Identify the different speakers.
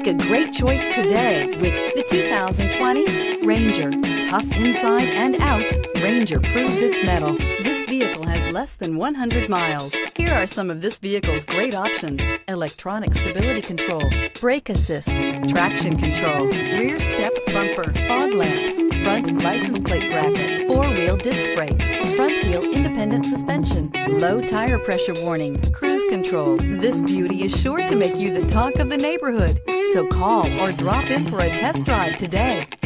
Speaker 1: Make a great choice today with the 2020 Ranger. Tough inside and out, Ranger proves its mettle. This vehicle has less than 100 miles. Here are some of this vehicle's great options: electronic stability control, brake assist, traction control, rear step bumper, fog lamps, front license plate bracket, four-wheel disc brakes, front wheel independent suspension, low tire pressure warning, cruise control. This beauty is sure to make you the talk of the neighborhood. So call or drop in for a test drive today.